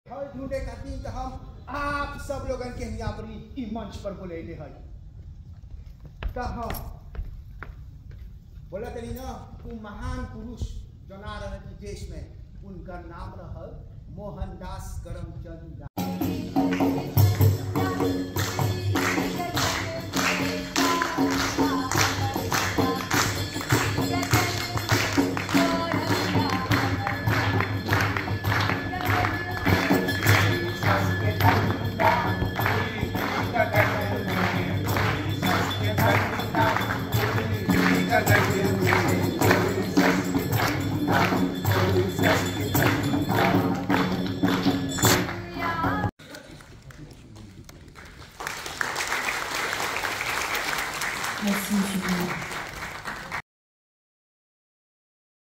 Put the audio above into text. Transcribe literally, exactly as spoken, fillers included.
हर ढूंढे खातिर तो हम आप सब लोगन के यहाँ पर ई मंच पर बोले है कहा बोला तनी ना वो महान पुरुष जो ना रहे देश में उनका नाम रहा मोहनदास करमचंद Thank you.